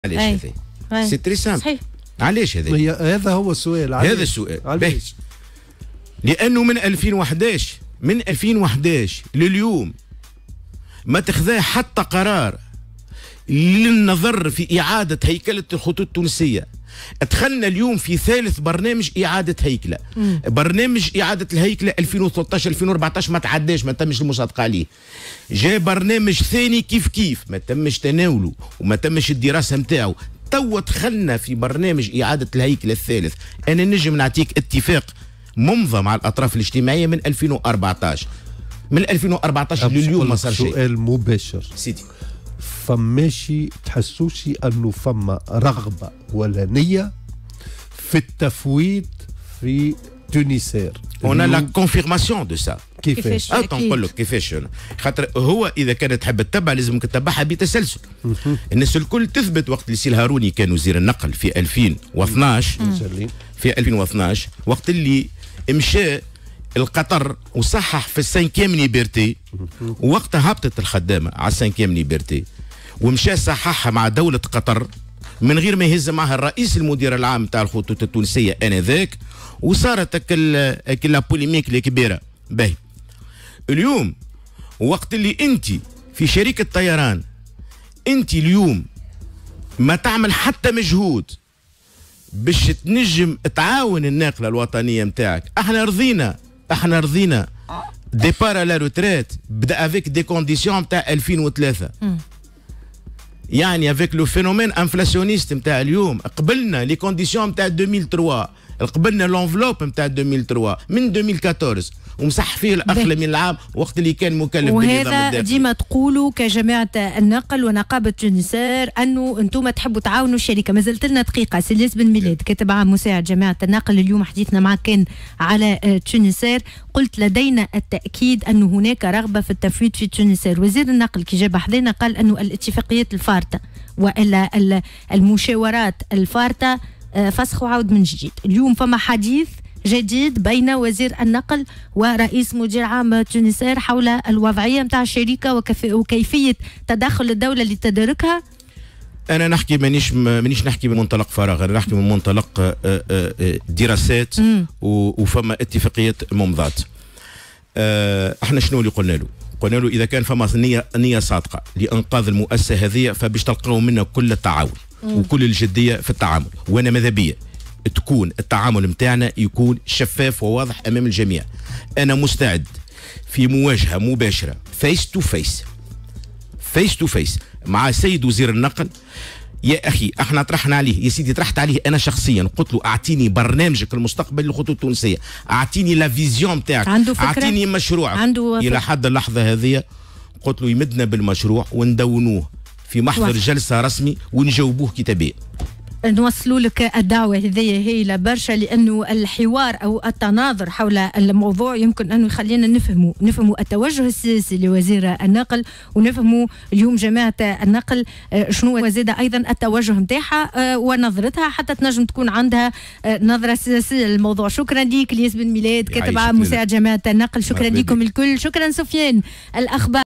علاش هذا؟ سي تري سامبل. علاش هذا؟ هذا هو السؤال. هذا السؤال. علاش؟ لأنه من 2011 لليوم ما تخذا حتى قرار للنظر في إعادة هيكلة الخطوط التونسية. دخلنا اليوم في ثالث برنامج إعادة هيكلة. برنامج إعادة الهيكلة 2013-2014 ما تعداش، ما تمش المصادقة عليه. جاء برنامج ثاني كيف ما تمش تناوله وما تمش الدراسة نتاعو. توا دخلنا في برنامج إعادة الهيكلة الثالث. أنا نجم نعطيك اتفاق ممضى مع الأطراف الاجتماعية من 2014. من 2014 لليوم ما صار شيء. سؤال مباشر سيدي، فماشي تحسوشي انه فما رغبه ولا نيه في التفويض في تونسير؟ اون لا كونفيرماسيون دو سا. كيفاش؟ نقول لك كيفاش. خاطر هو اذا كانت تحب تتبع لازم تتبعها بتسلسل. الناس الكل تثبت وقت اللي سي الهاروني كان وزير النقل في 2012. في 2012 وقت اللي مشى القطر وصحح في السانكيام ليبرتي، وقتها هبطت الخدامه على السانكيام ليبرتي ومشى صححها مع دوله قطر من غير ما يهز معها الرئيس المدير العام تاع الخطوط التونسيه انذاك، وصارت لا بوليميك الكبيره. باهي اليوم وقت اللي انت في شركه طيران انت اليوم ما تعمل حتى مجهود باش تنجم تعاون الناقله الوطنيه نتاعك. احنا رضينا ديبار على روتريت بدا افيك دي كونديسيون نتاع 2003. يعني افيك لو فينومين انفلاسيونيست نتاع اليوم قبلنا لي كونديسيون نتاع 2003، قبلنا لونفلوب نتاع 2003 من 2014 ومسح فيه الاخ من العام وقت اللي كان مكلف بالنظام الداخلي. وهذا ديما تقولوا كجماعه النقل ونقابه تونسير انه انتم تحبوا تعاونوا الشركه. ما زلت لنا دقيقه. سيليس بن ميلاد كاتب عام مساعد جماعه النقل، اليوم حديثنا معك كان على تونسير. قلت لدينا التاكيد انه هناك رغبه في التفويض في تونسير. وزير النقل كي جاب حذينا قال انه الاتفاقيات الفارطه والا المشاورات الفارطه فسخ وعود من جديد. اليوم فما حديث جديد بين وزير النقل ورئيس مدير عام تونسير حول الوضعيه نتاع الشركه وكيفيه تدخل الدوله لتداركها. انا نحكي مانيش نحكي من منطلق فراغ، انا نحكي من منطلق دراسات وفما اتفاقيات ممضات. احنا شنو اللي قلنا له اذا كان فما نيه صادقه لانقاذ المؤسسه هذه فباش تلقاو منا كل التعاون وكل الجديه في التعامل. وانا ماذا بيا تكون التعامل متاعنا يكون شفاف وواضح امام الجميع. انا مستعد في مواجهه مباشره فيس تو فيس مع سيد وزير النقل. يا اخي احنا طرحنا عليه، يا سيدي طرحت عليه انا شخصيا، قلت له اعطيني برنامجك المستقبل للخطوط التونسيه، اعطيني لا فيزيون نتاعك، اعطيني مشروعك. الى حد اللحظه هذه قلت له يمدنا بالمشروع وندونوه في محضر جلسه رسمي ونجاوبوه كتابيا. نوصلوا لك الدعوة هذه هي برشا، لأنه الحوار أو التناظر حول الموضوع يمكن أنه يخلينا نفهموا التوجه السياسي لوزير النقل، ونفهموا اليوم جماعة النقل شنو زاد أيضا التوجه نتاعها ونظرتها حتى تنجم تكون عندها نظرة سياسية للموضوع. شكرا ليك الياس بن ميلاد كاتب عام مساعد جماعة النقل. شكرا لكم الكل. شكرا سفيان. الأخبار